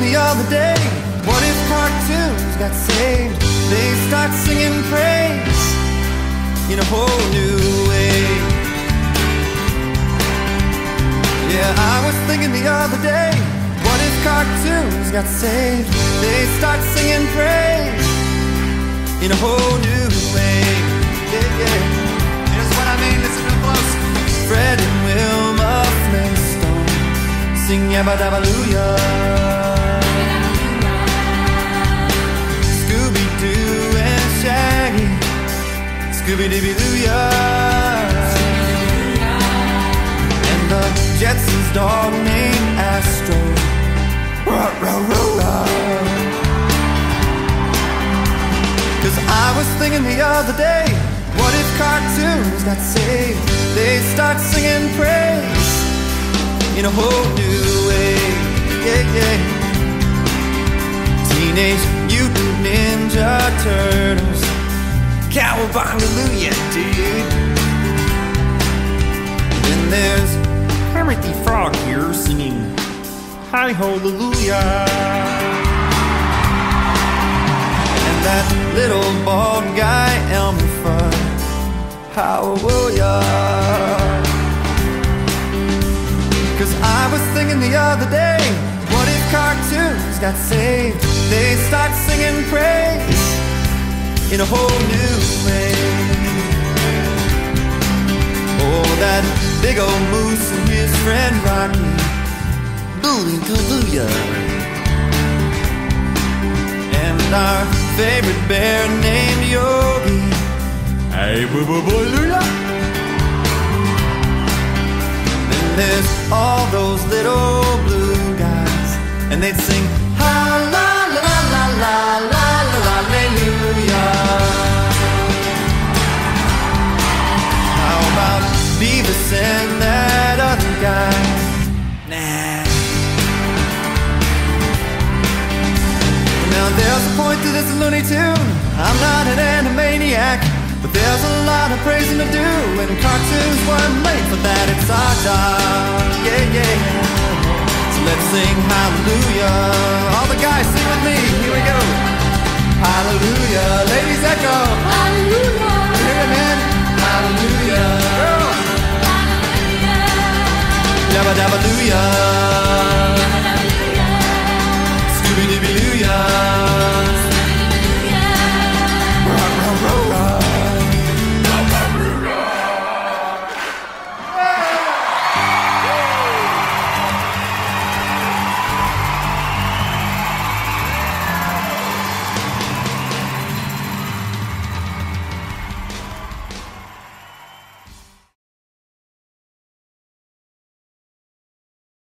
the other day, what if cartoons got saved? They start singing praise in a whole new way. Yeah, I was thinking the other day, what if cartoons got saved? They start singing praise in a whole new way. Yeah, yeah. Here's what I mean, listen real close. Fred and Wilma Flintstone sing Yabba Dabba Loo-Ya. Scooby-Doo and Shaggy, Scooby-Dooby-Doo-Ya. And the Jetsons' dog named Astro, Rah-Rah-Rah-Rah. 'Cause I was thinking the other day, what if cartoons got saved? They start singing praise in a whole new way. Yeah, yeah. Teenage Mutant Ninja Turtles, Cowabunga, dude. Then there's Kermit the Frog here singing Hi-Ho-Hallelujah. And that little bald guy Elmer Fudd, how will ya? 'Cause I was thinking the other day, what if cartoons got saved? They start singing praise in a whole new way. Oh, that big old moose and his friend Rocky, Booey-Doo-Boo-Ya. And our favorite bear named Yogi, hey, boo-boo-boo-loo-ya. Then there's all those little blue guys, and they'd sing ha-la-la-la-la-la-la-la-la-hallelujah. How about Beavis and that other guy? Nah. Now there's a point to this Looney Tune, I'm not an animaniac, but there's a lot of praising to do, and cartoons weren't made for that. It's our job, yeah, yeah. So let's sing hallelujah. All the guys sing with me, here we go. Hallelujah, ladies echo. Hallelujah. Hear it, man. Hallelujah. Girls. Hallelujah. Yabba dabba doo-ya.